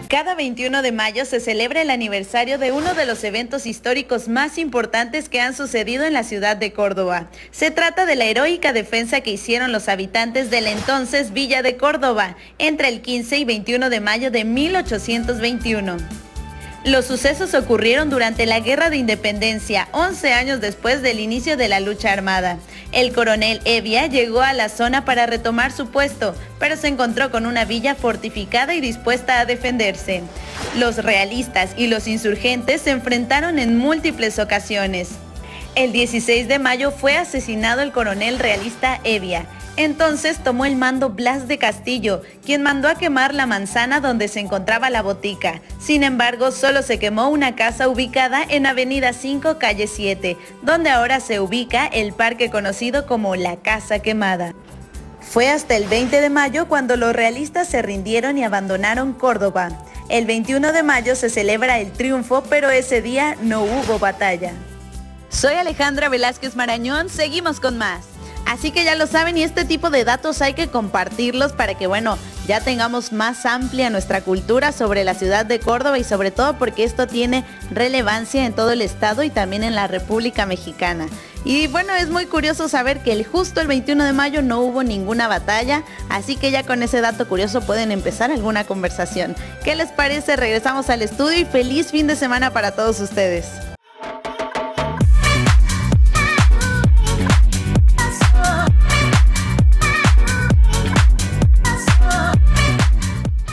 Cada 21 de mayo se celebra el aniversario de uno de los eventos históricos más importantes que han sucedido en la ciudad de Córdoba. Se trata de la heroica defensa que hicieron los habitantes de la entonces Villa de Córdoba entre el 15 y 21 de mayo de 1821. Los sucesos ocurrieron durante la Guerra de Independencia, 11 años después del inicio de la lucha armada. El coronel Evia llegó a la zona para retomar su puesto, pero se encontró con una villa fortificada y dispuesta a defenderse. Los realistas y los insurgentes se enfrentaron en múltiples ocasiones. El 16 de mayo fue asesinado el coronel realista Evia. Entonces tomó el mando Blas de Castillo, quien mandó a quemar la manzana donde se encontraba la botica. Sin embargo, solo se quemó una casa ubicada en Avenida 5, calle 7, donde ahora se ubica el parque conocido como la Casa Quemada. Fue hasta el 20 de mayo cuando los realistas se rindieron y abandonaron Córdoba. El 21 de mayo se celebra el triunfo, pero ese día no hubo batalla. Soy Alejandra Velázquez Marañón, seguimos con más. Así que ya lo saben, y este tipo de datos hay que compartirlos para que, ya tengamos más amplia nuestra cultura sobre la ciudad de Córdoba y sobre todo porque esto tiene relevancia en todo el estado y también en la República Mexicana. Y es muy curioso saber que justo el 21 de mayo no hubo ninguna batalla, así que ya con ese dato curioso pueden empezar alguna conversación. ¿Qué les parece? Regresamos al estudio y feliz fin de semana para todos ustedes.